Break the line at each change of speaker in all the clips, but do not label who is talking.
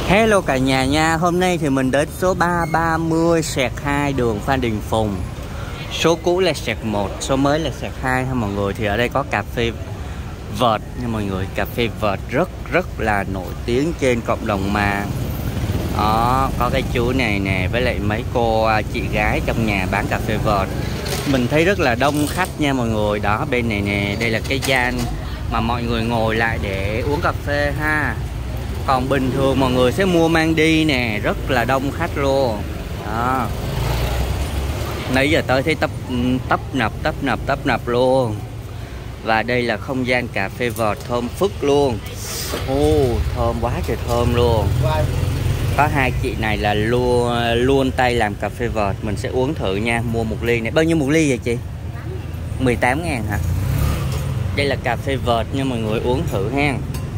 Hello cả nhà nha. Hôm nay thì mình đến số 330/2 đường Phan Đình Phùng. Số cũ là /1, số mới là /2 ha mọi người. Thì ở đây có cà phê vợt nha mọi người. Cà phê vợt rất là nổi tiếng trên cộng đồng mạng. Đó, có cái chú này nè với lại mấy cô chị gái trong nhà bán cà phê vợt. Mình thấy rất là đông khách nha mọi người. Đó, bên này nè, đây là cái gian mà mọi người ngồi lại để uống cà phê ha. Còn bình thường mọi người sẽ mua mang đi nè, rất là đông khách luôn. Đó. Nãy giờ tới thấy tấp nập luôn. Và đây là không gian cà phê vợt thơm phức luôn. Thơm quá trời thơm luôn. Có hai chị này là luôn tay làm cà phê vợt. Mình sẽ uống thử nha. Mua một ly này. Bao nhiêu một ly vậy chị? 18.000 hả? Đây là cà phê vợt nha mọi người, uống thử ha.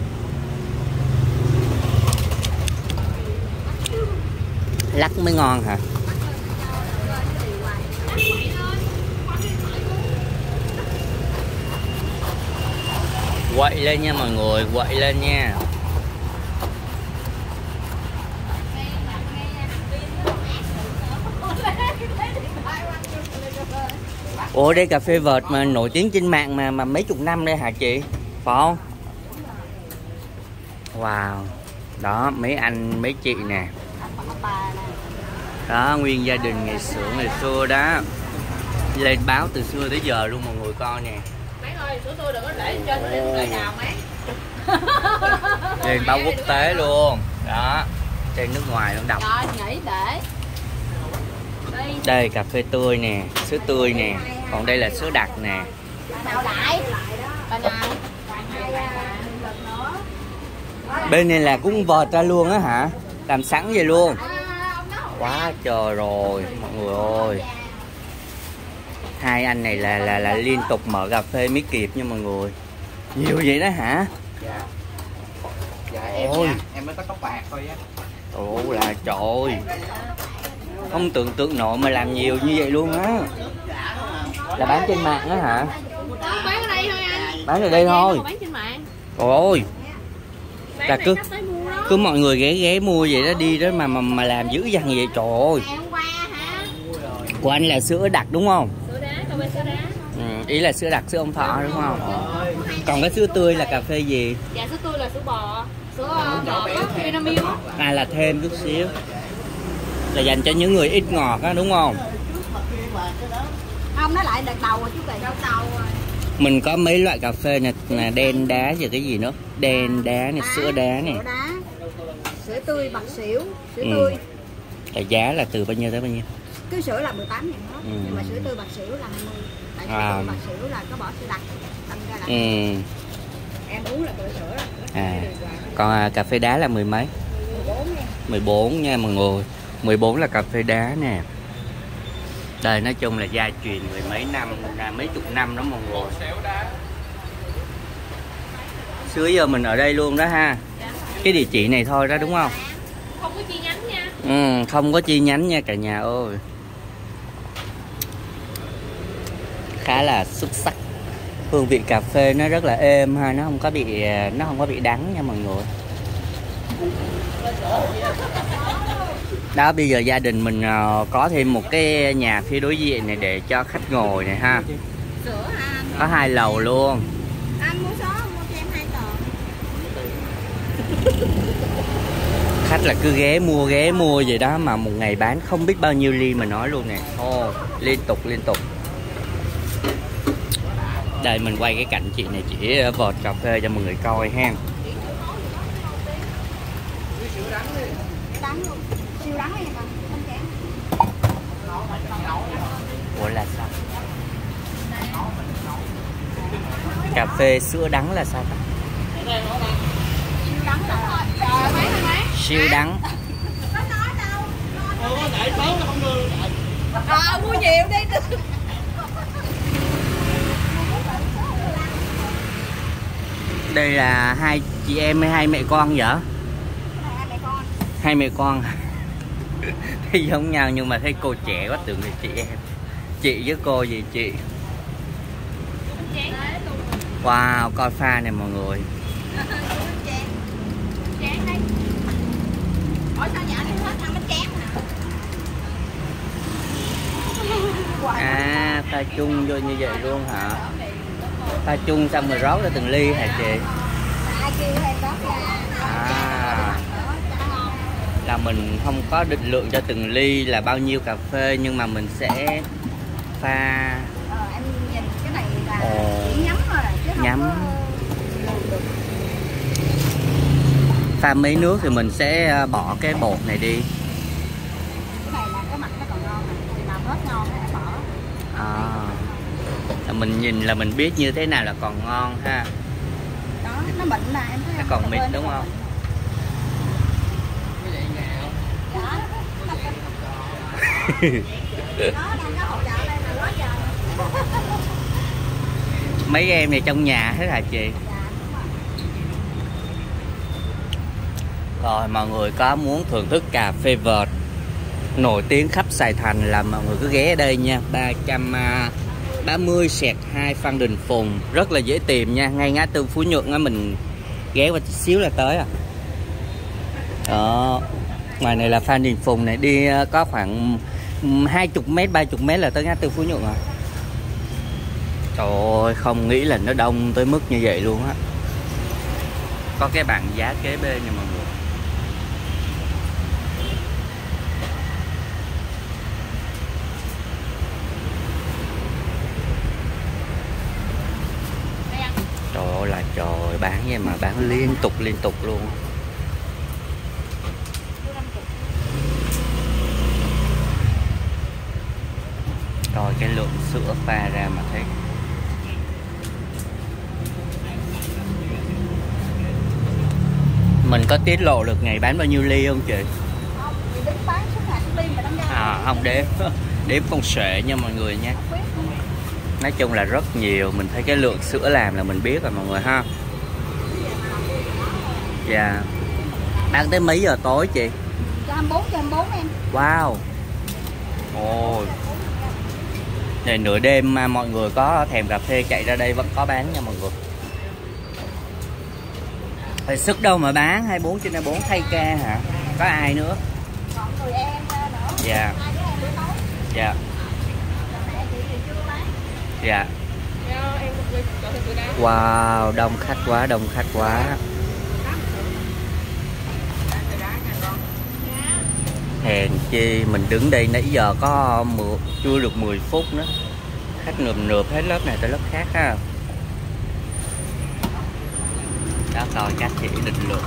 Lắc mới ngon hả? Quậy lên nha mọi người, quậy lên nha. Ủa đây cà phê vợt mà nổi tiếng trên mạng mà mấy chục năm đây hả chị? Phải không? Wow. Đó, mấy anh mấy chị nè. Đó, nguyên gia đình ngày xưa đó. Lên báo từ xưa tới giờ luôn mọi người coi nè.
Mấy ơi, sữa tươi đừng có để trên đời nào mấy.
Lên báo quốc tế luôn. Đó, trên nước ngoài nó đọc.
Rồi, nhảy để.
Đây cà phê tươi nè, sữa tươi nè. Còn đây là sữa đặc nè.
Nào lại.
Bên này là cũng vợt ra luôn á hả? Làm sẵn vậy luôn. Quá trời rồi mọi người ơi. Hai anh này là liên tục mở cà phê mới kịp nha mọi người. Nhiều vậy đó hả?
Dạ em mới có tóc bạc thôi á.
Ồ là trời. Không tưởng tượng nổi mà làm nhiều như vậy luôn á. Là bán trên mạng á hả?
Bán ở đây thôi anh.
Bán ở đây thôi.
Bán trên mạng.
Ôi. Là cứ mọi người ghé mua vậy đó, đi đó mà làm dữ dằn vậy trời ơi. Của anh là sữa đặc đúng không?
Sữa đá, cà phê sữa đá.
Ý là sữa đặc, sữa ông thọ đúng không? Còn cái sữa tươi là cà phê gì?
Dạ sữa tươi là sữa bò, sữa ngọt Vinamilk.
Là thêm chút xíu. Là dành cho những người ít ngọt á đúng không?
Không, nó lại đợt đầu rồi chú kì. Đầu rồi.
Mình có mấy loại cà phê này là đen đá và cái gì nữa? Đen đá này, sữa đá này.
Sữa đá. Sữa tươi bạc xỉu, sữa tươi.
Cái giá là từ bao nhiêu tới bao nhiêu?
Cái sữa là 18.000 hết, nhưng mà sữa tươi bạc xỉu là 20. Tại sữa bạc xỉu là có bỏ sữa đặc, đâm ra là em uống là tươi sữa đó.
Còn cà phê đá là mười mấy? 14 nha mọi người. 14 là cà phê đá nè. Đây nói chung là gia truyền mười mấy năm, mấy chục năm đó mọi người. Xưa giờ mình ở đây luôn đó ha. Cái địa chỉ này thôi đó đúng không?
Không có chi nhánh nha.
Không có chi nhánh nha cả nhà ơi. Khá là xuất sắc. Hương vị cà phê nó rất là êm ha, nó không có bị đắng nha mọi người. Đó, bây giờ gia đình mình có thêm một cái nhà phía đối diện này để cho khách ngồi này ha. Có 2 lầu luôn.
Anh mua số, mua cho em 2 tờ.
Khách là cứ ghé mua vậy đó mà một ngày bán không biết bao nhiêu ly mà nói luôn nè. Liên tục. Đây mình quay cái cảnh chị này chỉ vợt cà phê cho mọi người coi ha. Ủa là sao? Cà phê sữa đắng là sao ta? Siêu đắng.
Mua nhiều đi.
Đây là hai chị em hay hai mẹ con vậy? Hai mẹ con. Thấy giống nhau nhưng mà thấy cô trẻ quá tưởng là chị em. Chị với cô gì chị? Wow, coi pha này mọi người. Pha chung vô như vậy luôn hả? Pha chung xong rồi rót ra từng ly hả chị? À, là mình không có định lượng cho từng ly là bao nhiêu cà phê, nhưng mà mình sẽ pha.
Em nhìn cái này là chỉ nhắm thôi chứ
nhắm. Pha mấy nước thì mình sẽ bỏ cái bột này đi.
Cái này là cái mặt nó còn ngon thì nào hết ngon thì bỏ.
Là mình nhìn là mình biết như thế nào là còn ngon ha.
Đó, nó mịn là em thấy.
Nó còn mịn đúng không? Mấy em này trong nhà hết hả chị? Rồi mọi người có muốn thưởng thức cà phê vợt nổi tiếng khắp Sài Thành là mọi người cứ ghé ở đây nha. 330/2 Phan Đình Phùng, rất là dễ tìm nha, ngay ngã tư Phú Nhuận á, mình ghé qua chút xíu là tới à. Đó, ngoài này là Phan Đình Phùng này, đi có khoảng 20m 30m là tới ngã tư Phú Nhuận rồi. Trời ơi, không nghĩ là nó đông tới mức như vậy luôn á. Có cái bảng giá kế bên nha mọi người. Trời ơi là trời, bán vậy mà bán liên tục luôn. Coi cái lượng sữa pha ra mà thấy. Mình có tiết lộ được ngày bán bao nhiêu ly không chị?
Không, thì đứng bán suốt ngày suốt ly mà đóng ra.
Không đếm. Đếm con xuệ nha mọi người nha. Nói chung là rất nhiều, mình thấy cái lượng sữa làm là mình biết rồi mọi người ha. Dạ. Bán tới mấy giờ tối chị?
24 em.
Wow. Ôi. Này nửa đêm mà mọi người có thèm cà phê chạy ra đây vẫn có bán nha mọi người. Phải sức đâu mà bán 24/24 thay ca hả? Có ai nữa?
Còn người em nữa.
Dạ. Dạ. Dạ. Wow, đông khách quá. Hèn chi mình đứng đây nãy giờ có chưa được 10 phút nữa. Khách nườm hết lớp này tới lớp khác ha. Đó, coi các chị định lượng.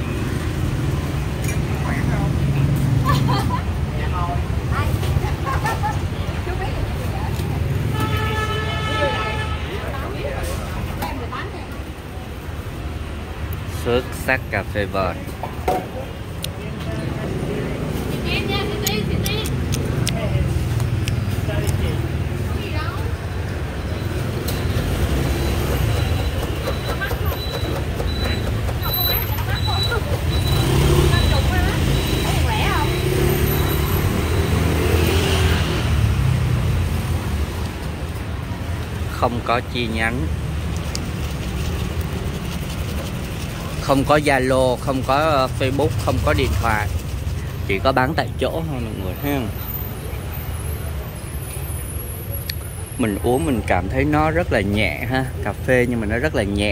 Xuất sắc cà phê vợt. Không có chi nhánh, không có Zalo, không có Facebook, không có điện thoại, chỉ có bán tại chỗ thôi mọi người ha. Mình uống mình cảm thấy nó rất là nhẹ ha, cà phê nhưng mà nó rất là nhẹ.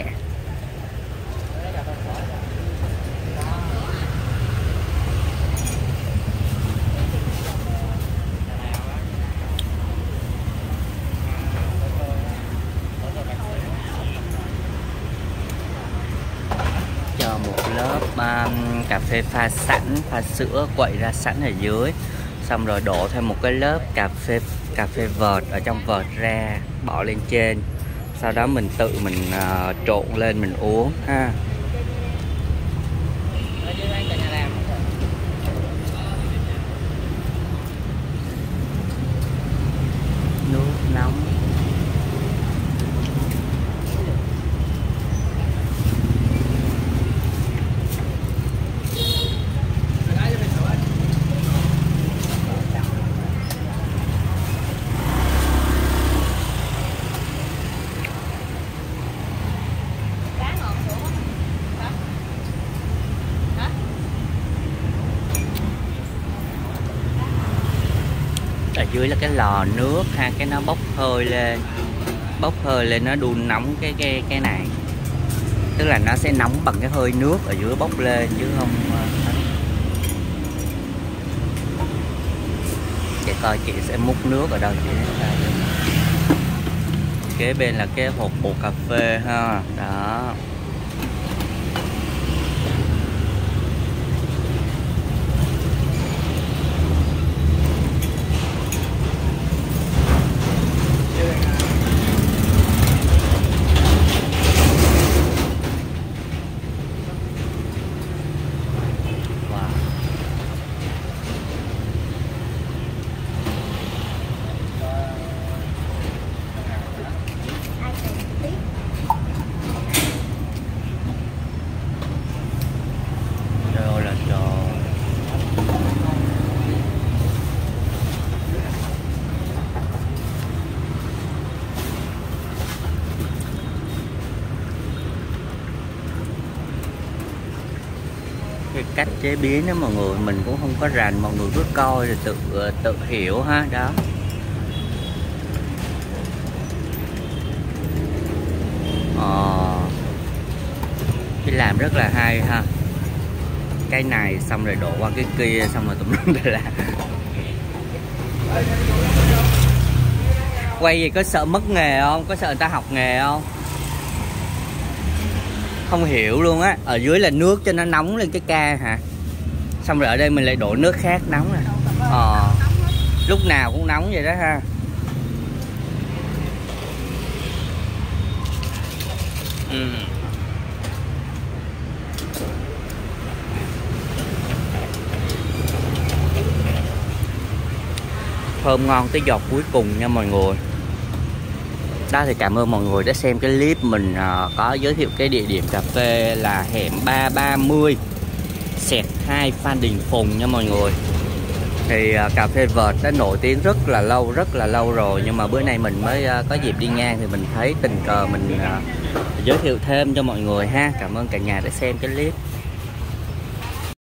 Cà phê pha sẵn, pha sữa quậy ra sẵn ở dưới, xong rồi đổ thêm một cái lớp cà phê vợt ở trong vợt ra bỏ lên trên, sau đó mình tự mình trộn lên mình uống ha. Nước nóng. Ở dưới là cái lò nước ha, cái nó bốc hơi lên nó đun nóng cái này, tức là nó sẽ nóng bằng cái hơi nước ở dưới bốc lên chứ không. Chị coi chị sẽ múc nước ở đâu chị. Kế bên là cái hộp bột cà phê ha, đó. Cái cách chế biến đó mọi người mình cũng không có rành, mọi người cứ coi rồi tự hiểu ha. Đó, cái làm rất là hay ha, cái này xong rồi đổ qua cái kia xong rồi tụm lum là quay gì có sợ mất nghề không, có sợ người ta học nghề không? Không hiểu luôn á. Ở dưới là nước cho nó nóng lên cái ca hả, xong rồi ở đây mình lại đổ nước khác nóng nè. Lúc nào cũng nóng vậy đó ha. Thơm ngon tới giọt cuối cùng nha mọi người. Đó thì cảm ơn mọi người đã xem cái clip mình có giới thiệu cái địa điểm cà phê là hẻm 330/2 Phan Đình Phùng nha mọi người. Thì cà phê vợt đã nổi tiếng rất là lâu rồi, nhưng mà bữa nay mình mới có dịp đi ngang thì mình thấy tình cờ mình giới thiệu thêm cho mọi người ha. Cảm ơn cả nhà đã xem cái clip.